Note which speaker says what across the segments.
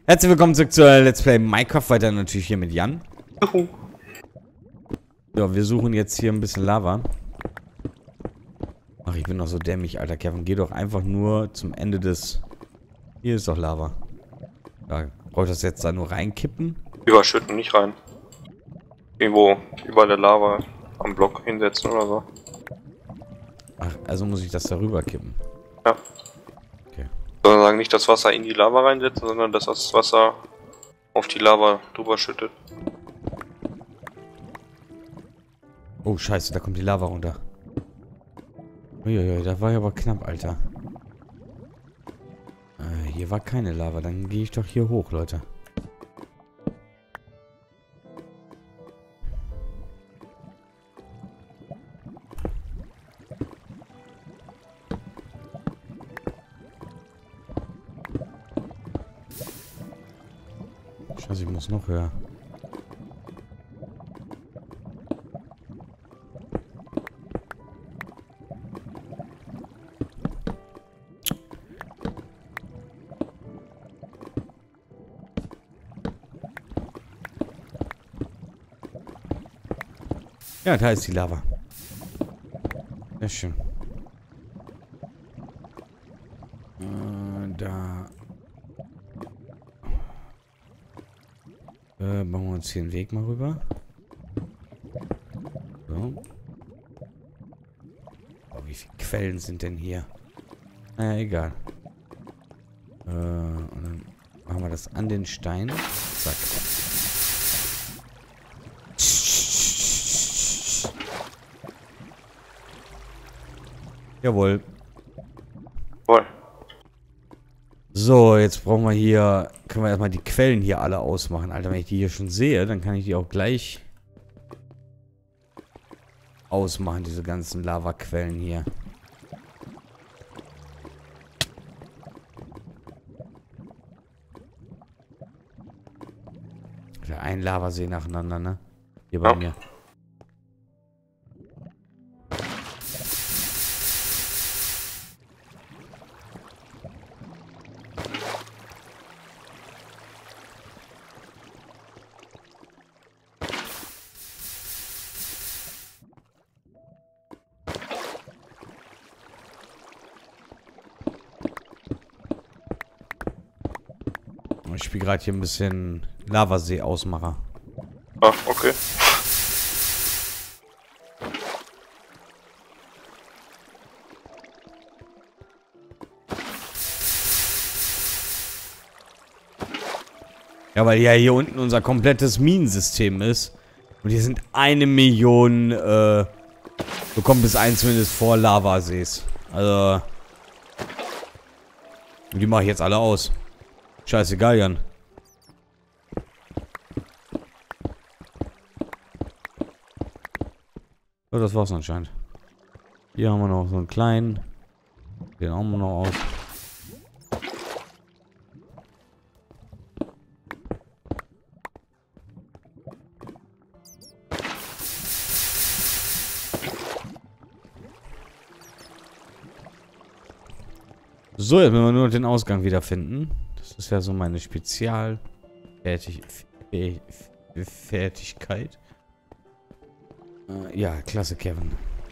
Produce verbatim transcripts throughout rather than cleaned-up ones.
Speaker 1: Herzlich willkommen zurück zur Let's Play Minecraft, weiter natürlich hier mit Jan.
Speaker 2: Juhu.
Speaker 1: Ja, wir suchen jetzt hier ein bisschen Lava. Ach, ich bin doch so dämlich, alter Kevin. Geh doch einfach nur zum Ende des... Hier ist doch Lava. Da brauche ich das jetzt da nur reinkippen?
Speaker 2: Überschütten, nicht rein. Irgendwo über der Lava am Block hinsetzen oder so.
Speaker 1: Ach, also muss ich das darüber kippen.
Speaker 2: Ja.
Speaker 1: Okay.
Speaker 2: Sozusagen nicht das Wasser in die Lava reinsetzen, sondern dass das Wasser auf die Lava drüber schüttet.
Speaker 1: Oh, scheiße, da kommt die Lava runter. Uiuiui, da war ja aber knapp, Alter. Äh, hier war keine Lava. Dann gehe ich doch hier hoch, Leute. Scheiße, ich muss noch höher. Ja, da ist die Lava. Sehr schön. Äh, da. Äh, bauen wir uns hier einen Weg mal rüber. So. Oh, wie viele Quellen sind denn hier? Naja, egal. Äh, und dann machen wir das an den Stein. Zack. Jawohl.
Speaker 2: Voll.
Speaker 1: So, jetzt brauchen wir hier... Können wir erstmal die Quellen hier alle ausmachen. Alter, wenn ich die hier schon sehe, dann kann ich die auch gleich... ausmachen, diese ganzen Lavaquellen hier. Ein Lavasee nacheinander, ne? Hier bei
Speaker 2: Ja.
Speaker 1: mir. Ich spiele gerade hier ein bisschen Lavasee-Ausmacher.
Speaker 2: Ah, okay.
Speaker 1: Ja, weil ja hier unten unser komplettes Minensystem ist. Und hier sind eine Million, äh, so kommt bis eins zumindest vor Lavasees. Also, die mache ich jetzt alle aus. Scheißegal, Jan. So, das war's anscheinend. Hier haben wir noch so einen kleinen. Den hauen wir noch aus. So, jetzt müssen wir nur den Ausgang wiederfinden. Das ist ja so meine Spezialfertigkeit. Äh, ja, klasse, Kevin.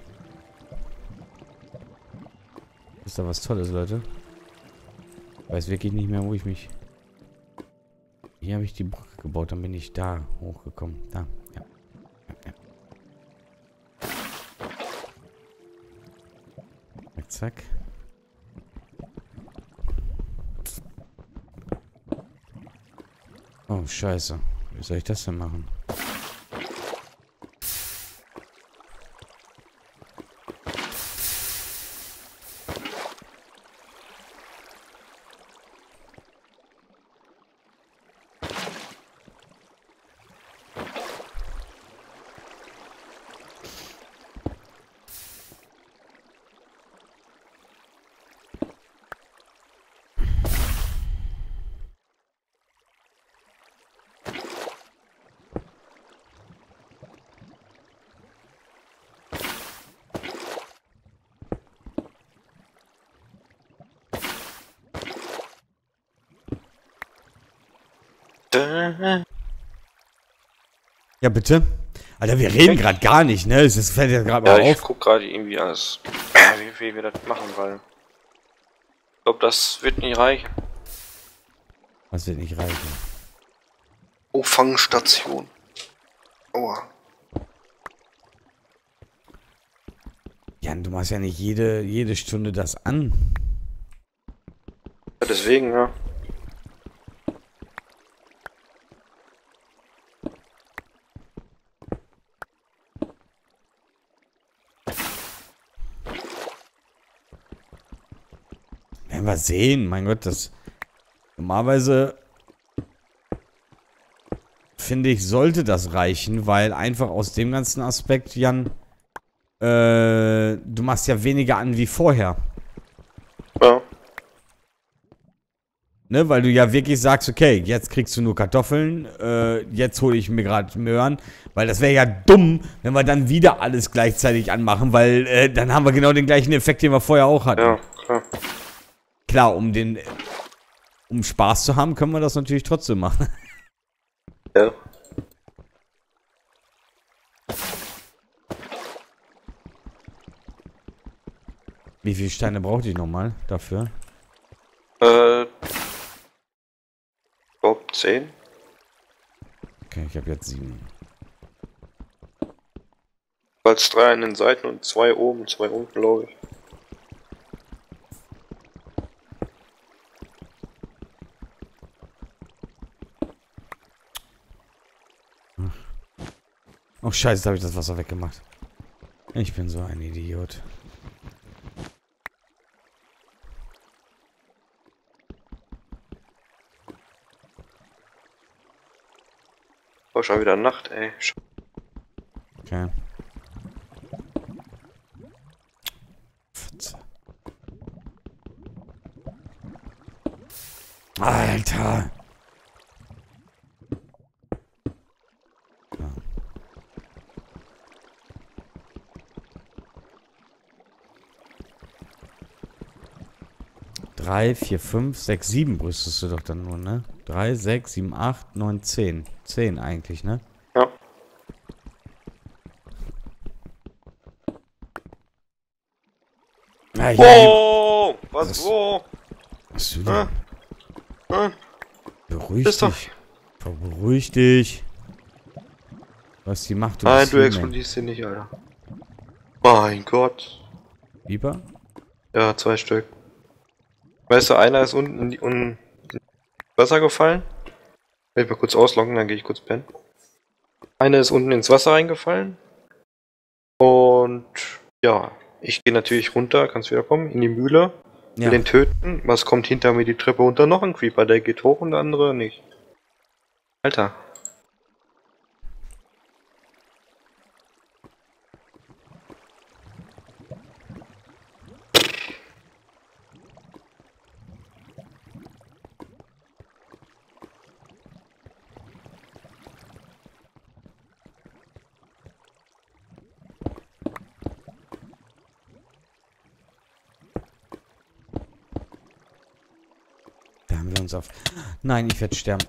Speaker 1: Ist da was Tolles, Leute? Ich weiß wirklich nicht mehr, wo ich mich... Hier habe ich die Brücke gebaut, dann bin ich da hochgekommen. Da, ja. ja, ja. Zack, zack. Oh, scheiße. Wie soll ich das denn machen? Ja, bitte? Alter, wir reden gerade gar nicht, ne? Es fällt ja gerade
Speaker 2: Ja,
Speaker 1: mal
Speaker 2: ich
Speaker 1: auf.
Speaker 2: guck gerade irgendwie alles, wie viel wir das machen, weil ich glaube, das wird nicht reichen.
Speaker 1: Das wird nicht reichen.
Speaker 2: Auffangstation. Aua.
Speaker 1: Jan, du machst ja nicht jede, jede Stunde das an.
Speaker 2: Ja, deswegen, ja.
Speaker 1: Werden wir sehen, mein Gott, das... Normalerweise... Finde ich, sollte das reichen, weil einfach aus dem ganzen Aspekt, Jan... Äh, du machst ja weniger an wie vorher.
Speaker 2: Ja.
Speaker 1: Ne, weil du ja wirklich sagst, okay, jetzt kriegst du nur Kartoffeln, äh, jetzt hole ich mir gerade Möhren, weil das wäre ja dumm, wenn wir dann wieder alles gleichzeitig anmachen, weil äh, dann haben wir genau den gleichen Effekt, den wir vorher auch hatten.
Speaker 2: Ja, klar.
Speaker 1: Klar, um den, um Spaß zu haben, können wir das natürlich trotzdem machen.
Speaker 2: Ja.
Speaker 1: Wie viele Steine brauchte ich nochmal dafür?
Speaker 2: Äh, ich glaub zehn.
Speaker 1: Okay, ich habe jetzt sieben.
Speaker 2: Als drei an den Seiten und zwei oben, zwei unten, glaube ich.
Speaker 1: Oh scheiße, jetzt habe ich das Wasser weggemacht. Ich bin so ein Idiot.
Speaker 2: War schon wieder Nacht, ey.
Speaker 1: Okay. Fotze. Alter. Ja. Drei, vier, fünf, sechs, sieben brüstest du doch dann nur, ne? Drei, sechs, sieben, acht, neun, zehn. Zehn eigentlich, ne?
Speaker 2: Ja.
Speaker 1: Ja, ja,
Speaker 2: Wow! Was,
Speaker 1: Das-
Speaker 2: wo?
Speaker 1: was du
Speaker 2: Hä?
Speaker 1: denn?
Speaker 2: Hä?
Speaker 1: Beruhig
Speaker 2: Ist doch-
Speaker 1: dich. Beruhig dich. Was die macht, du
Speaker 2: Nein,
Speaker 1: bist
Speaker 2: du
Speaker 1: He-Man.
Speaker 2: explodierst hier nicht, Alter. Mein Gott.
Speaker 1: Lieber?
Speaker 2: Ja, zwei Stück. Weißt du, einer ist unten in die un ins Wasser gefallen. Will ich mal kurz ausloggen, dann gehe ich kurz pennen. Einer ist unten ins Wasser reingefallen. Und ja, ich gehe natürlich runter, kannst wieder kommen, in die Mühle. Will
Speaker 1: Ja.
Speaker 2: den töten. Was kommt hinter mir die Treppe runter? Noch ein Creeper, der geht hoch und der andere nicht. Alter.
Speaker 1: Da haben wir uns auf... Nein, ich werde sterben.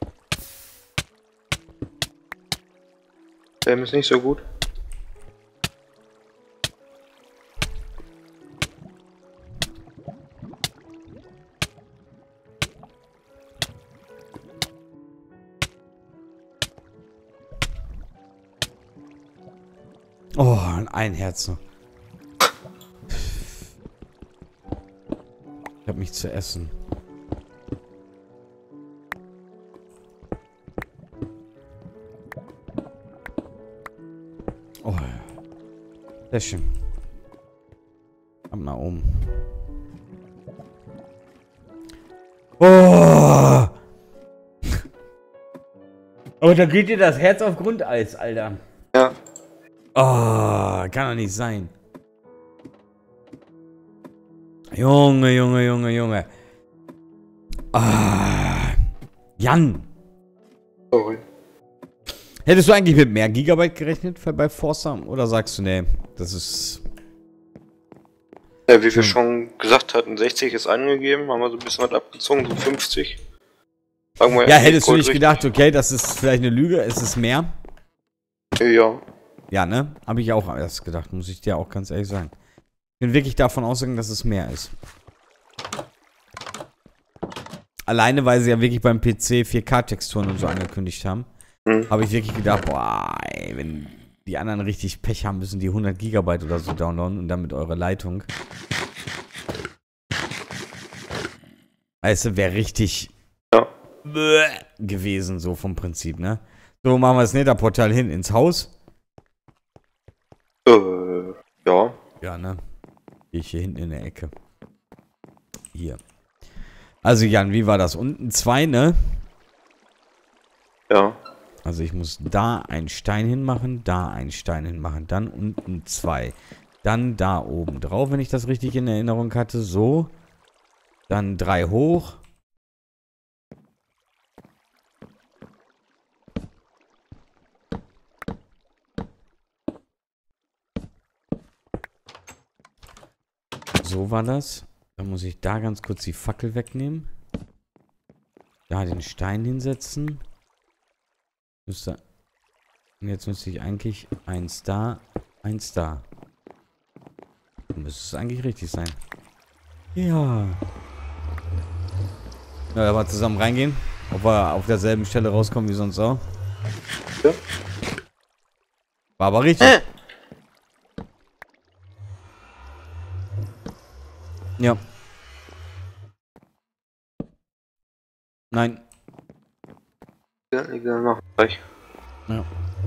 Speaker 2: Der ist nicht so gut.
Speaker 1: Oh, ein Herz noch. Ich hab mich zu essen. Oh, sehr schön. Ab nach oben. Oh! Aber da geht dir das Herz auf Grundeis, Alter.
Speaker 2: Ja.
Speaker 1: Oh, kann doch nicht sein. Junge, Junge, Junge, Junge. Ah, Jan.
Speaker 2: Sorry.
Speaker 1: Hättest du eigentlich mit mehr Gigabyte gerechnet bei Forza? Oder sagst du, nee, das ist...
Speaker 2: Ja, wie wir
Speaker 1: Hm.
Speaker 2: schon gesagt hatten, sechzig ist angegeben, haben wir so ein bisschen was abgezogen, so fünfzig. Sagen wir
Speaker 1: Ja, hättest du nicht
Speaker 2: richtig.
Speaker 1: gedacht, okay, das ist vielleicht eine Lüge, ist es mehr?
Speaker 2: Ja.
Speaker 1: Ja, ne? Habe ich auch erst gedacht, muss ich dir auch ganz ehrlich sagen. Ich bin wirklich davon ausgegangen, dass es mehr ist. Alleine, weil sie ja wirklich beim P C vier K-Texturen und so angekündigt haben,
Speaker 2: Hm.
Speaker 1: habe ich wirklich gedacht, boah, ey, wenn die anderen richtig Pech haben, müssen die hundert Gigabyte oder so downloaden und dann mit eurer Leitung. Also wäre richtig
Speaker 2: Ja.
Speaker 1: gewesen, so vom Prinzip, ne? So, machen wir das Netherportal hin ins Haus.
Speaker 2: Äh, ja.
Speaker 1: Ja, ne? Gehe ich hier hinten in der Ecke. Hier. Also, Jan, wie war das? Unten zwei, ne?
Speaker 2: Ja.
Speaker 1: Also, ich muss da einen Stein hinmachen, da einen Stein hinmachen, dann unten zwei. Dann da oben drauf, wenn ich das richtig in Erinnerung hatte. So. Dann drei hoch. So war das. Dann muss ich da ganz kurz die Fackel wegnehmen. Da den Stein hinsetzen. Müsste. Und jetzt müsste ich eigentlich eins da, eins da. Dann müsste es eigentlich richtig sein. Ja. Ja, aber zusammen reingehen. Ob wir auf derselben Stelle rauskommen wie sonst auch.
Speaker 2: Ja.
Speaker 1: War aber richtig.
Speaker 2: Äh.
Speaker 1: Ja. Nein.
Speaker 2: Ja, egal, mach gleich.
Speaker 1: Ja.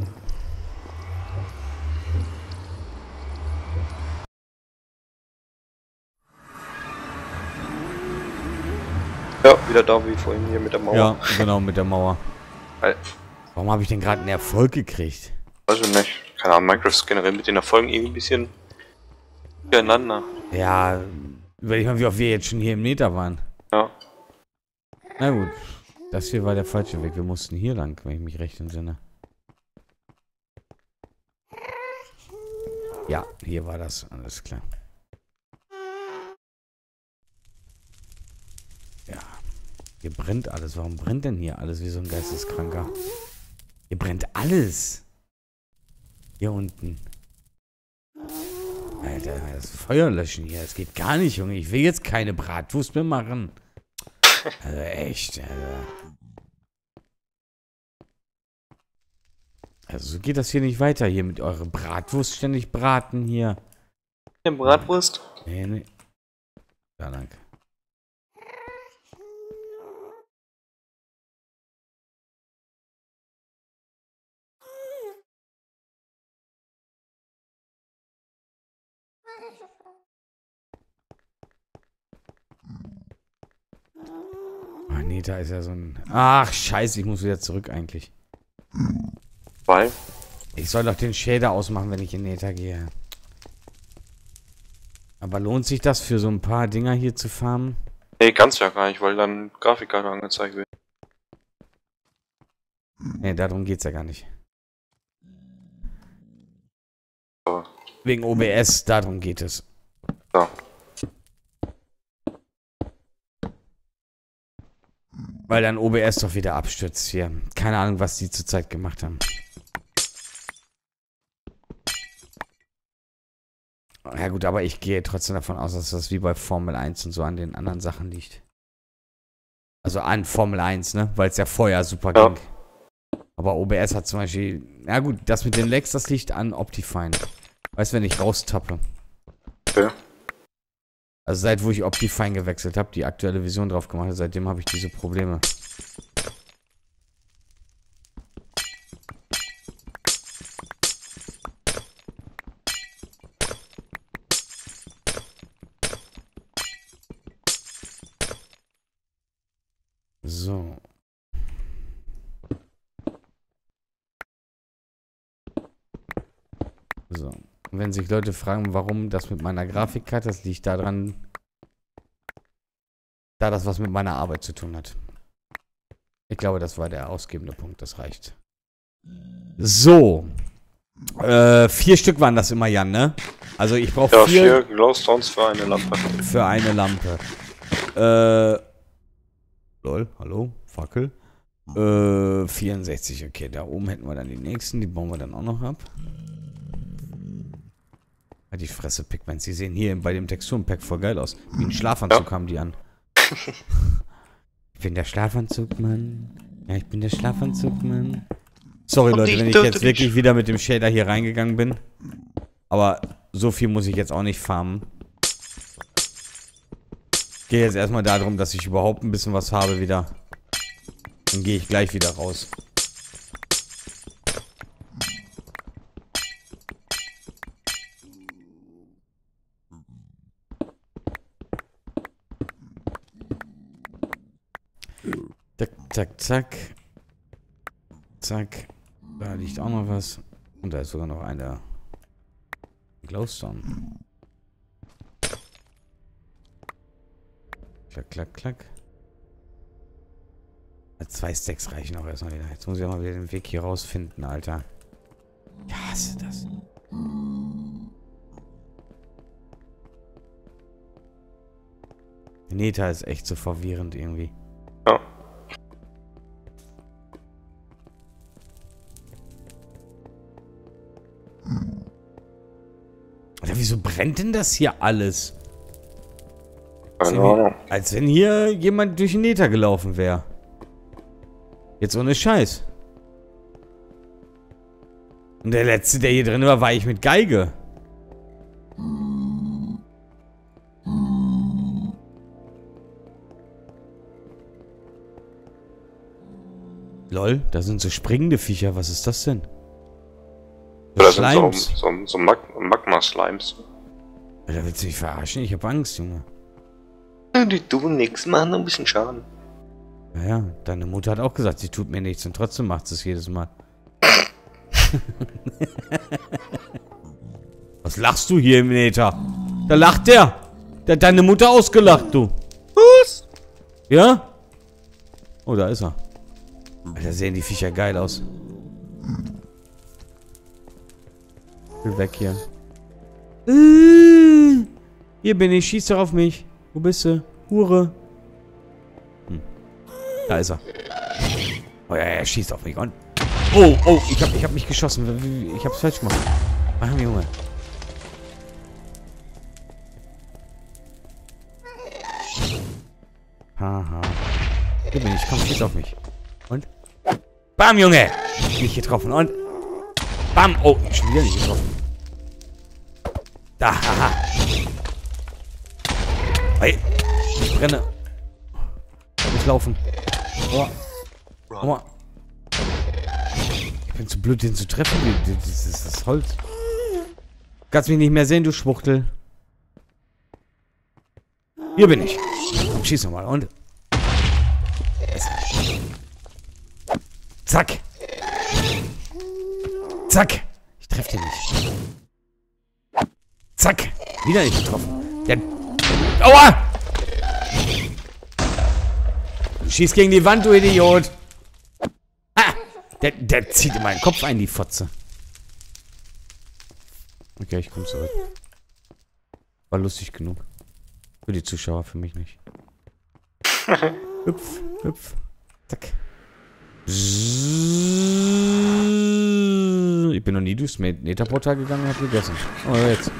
Speaker 2: Ja, wieder da wie vorhin hier mit der Mauer.
Speaker 1: Ja, genau, mit der Mauer.
Speaker 2: Weil,
Speaker 1: Warum habe ich denn gerade einen Erfolg gekriegt?
Speaker 2: weiß ich nicht. Keine Ahnung, Minecraft ist generell mit den Erfolgen irgendwie ein bisschen durcheinander.
Speaker 1: Ja, überleg mal, wie oft wir jetzt schon hier im Meter waren.
Speaker 2: Ja.
Speaker 1: Na gut. Das hier war der falsche Weg. Wir mussten hier lang, wenn ich mich recht entsinne. Ja, hier war das. Alles klar. Ja. Hier brennt alles. Warum brennt denn hier alles wie so ein Geisteskranker? Hier brennt alles. Hier unten. Alter, das Feuer löschen hier. Das geht gar nicht, Junge. Ich will jetzt keine Bratwurst mehr machen. Also echt, Alter. Also so geht das hier nicht weiter. Hier mit eurer Bratwurst ständig braten hier.
Speaker 2: Eine Bratwurst?
Speaker 1: Nee, nee. Ja, danke. Ach nee, da ist ja so ein... Ach, scheiße, ich muss wieder zurück eigentlich.
Speaker 2: Weil?
Speaker 1: Ich soll doch den Shader ausmachen, wenn ich in Nether gehe. Aber lohnt sich das für so ein paar Dinger hier zu farmen?
Speaker 2: Nee, ganz ja gar nicht, weil dann Grafikkarte angezeigt wird.
Speaker 1: Nee, darum geht's ja gar nicht.
Speaker 2: So.
Speaker 1: Wegen O B S, darum geht es.
Speaker 2: Ja.
Speaker 1: Weil dann O B S doch wieder abstürzt hier. Keine Ahnung, was die zurzeit gemacht haben. Ja gut, aber ich gehe trotzdem davon aus, dass das wie bei Formel eins und so an den anderen Sachen liegt. Also an Formel eins, ne? Weil es ja vorher super
Speaker 2: Ja.
Speaker 1: ging. Aber O B S hat zum Beispiel... Ja gut, das mit den Lags, das liegt an Optifine. Weißt du, wenn ich raustappe.
Speaker 2: Okay.
Speaker 1: Also seit wo ich Optifine gewechselt habe, die aktuelle Version drauf gemacht habe, seitdem habe ich diese Probleme. So. So. Und wenn sich Leute fragen, warum das mit meiner Grafikkarte, das liegt daran, da das was mit meiner Arbeit zu tun hat. Ich glaube, das war der ausgebende Punkt, das reicht. So. Äh, vier Stück waren das immer, Jan, ne? Also ich brauche
Speaker 2: Ja,
Speaker 1: vier,
Speaker 2: vier Glowstones für eine Lampe.
Speaker 1: für eine Lampe. Äh. Lol, hallo, Fackel. Äh, vierundsechzig, okay. Da oben hätten wir dann die nächsten. Die bauen wir dann auch noch ab. Halt die Fresse, Pigments. Die sehen hier bei dem Texturenpack voll geil aus. Wie ein Schlafanzug ja. haben die an. Ich bin der Schlafanzug, Mann. Ja, ich bin der Schlafanzug, Mann. Sorry, Leute, wenn ich jetzt wirklich wieder mit dem Shader hier reingegangen bin. Aber so viel muss ich jetzt auch nicht farmen. Gehe jetzt erstmal darum, dass ich überhaupt ein bisschen was habe wieder. Dann gehe ich gleich wieder raus. Zack, zack, zack. Zack. Da liegt auch noch was. Und da ist sogar noch einer. Glowstone. Klack, klack, klack. Zwei Stacks reichen auch erstmal wieder. Jetzt muss ich auch mal wieder den Weg hier rausfinden, Alter. Ich hasse das. Neta ist echt so verwirrend irgendwie.
Speaker 2: Ja.
Speaker 1: Oder wieso brennt denn das hier alles? Als
Speaker 2: Keine
Speaker 1: wenn,
Speaker 2: Ahnung.
Speaker 1: als wenn hier jemand durch den Nether gelaufen wäre. Jetzt ohne Scheiß. Und der letzte, der hier drin war, war ich mit Geige. Lol, da sind so springende Viecher. Was ist das denn? So
Speaker 2: Das sind so,
Speaker 1: Schleims.
Speaker 2: so, so Mag Magma-Slimes.
Speaker 1: Alter, willst du mich verarschen? Ich hab Angst, Junge.
Speaker 2: Die tun nichts, machen nur ein bisschen Schaden.
Speaker 1: Naja, deine Mutter hat auch gesagt, sie tut mir nichts und trotzdem macht sie es jedes Mal. Was lachst du hier im Nether? Da lacht der. Der hat deine Mutter ausgelacht, du.
Speaker 2: Was?
Speaker 1: Ja? Oh, da ist er. Alter, sehen die Viecher geil aus. Ich will weg hier. Äh, hier bin ich, schieß doch auf mich. Wo bist du? Hure. Hm. Da ist er. Oh ja, er schießt auf mich. Und oh, oh, ich hab, ich hab mich geschossen. Ich hab's falsch gemacht. Mann, Junge. Haha. Hier bin ich, komm, schieß auf mich. Und? Bam, Junge! Nicht getroffen. Und? Bam! Oh, schon wieder nicht getroffen. Da, haha. Hey, ich brenne. Ich muss laufen. Oh. Oh. Ich bin zu blöd, den zu treffen. Das ist das Holz. Du kannst mich nicht mehr sehen, du Schwuchtel. Hier bin ich. Schieß nochmal. Und? Zack. Zack. Ich treffe den nicht. Zack. Wieder nicht getroffen. Der... Aua! Du schießt gegen die Wand, du Idiot. Ah! Der, der zieht in meinen Kopf ein, die Fotze. Okay, ich komme zurück. War lustig genug. Für die Zuschauer, für mich nicht. Hüpf, hüpf. Zack. Ich bin noch nie durchs Nether-Portal gegangen und hab gegessen. Oh, jetzt.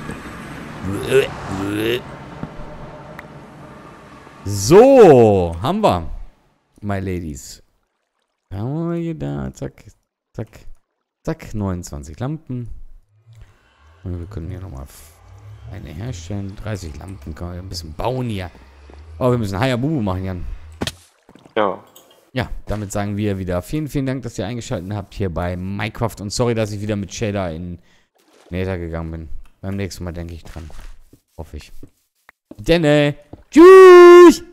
Speaker 1: So, haben wir. My Ladies. Haben wir hier da. Zack, zack, zack. neunundzwanzig Lampen. Und wir können hier nochmal eine herstellen. dreißig Lampen. Können wir ein bisschen bauen hier. Oh, wir müssen Hayabubu machen, Jan.
Speaker 2: Ja.
Speaker 1: Ja, damit sagen wir wieder vielen, vielen Dank, dass ihr eingeschaltet habt hier bei Minecraft. Und sorry, dass ich wieder mit Shader in Nether gegangen bin. Beim nächsten Mal denke ich dran. Hoffe ich. Denn, äh, tschüss!